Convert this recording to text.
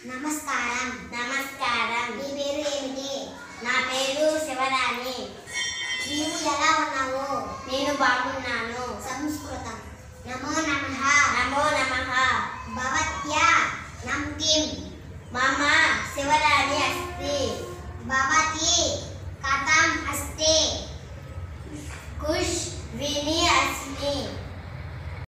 నమస్కారం. నమస్కారం. నీ పేరు ఏమిటి? నా పేరు శివరాణి. నీవు ఎలా ఉన్నావు? నేను బాగున్నాను. సంస్కృతం. నమో నమః.